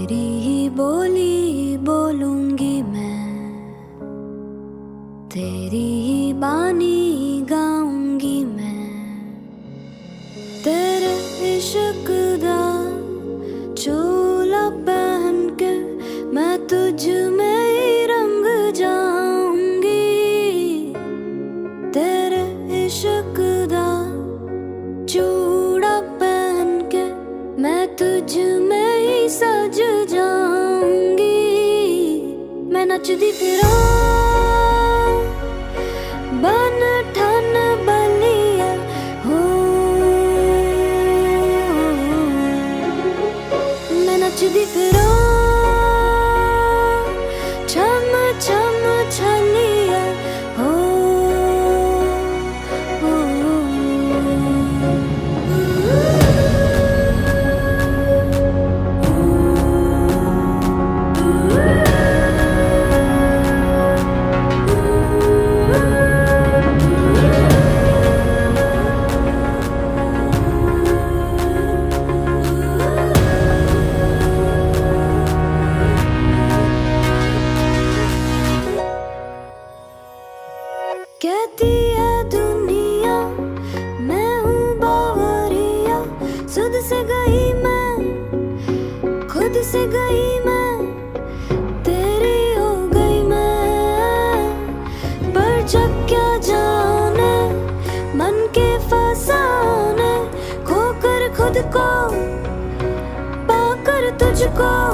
तेरी ही बोली बोलूंगी मैं, तेरी ही बानी गाऊंगी मैं। तेरे इश्क दा चोला पहन के मैं तुझ में ही रंग जाऊंगी। तेरे इश्क दा चूड़ा पहन के मैं तुझ में ही सज जाऊंगी। मैं नचदी फिरा बन ठन बलिया हो, मैं नचदी फिरा छम छम छलिया हो। कहती है दुनिया मैं हूँ बावरिया, सुध से गई मैं खुद से गई मैं, तेरी हो गई मैं। पर जब क्या जाने मन के फसाने, खोकर खुद को पाकर तुझको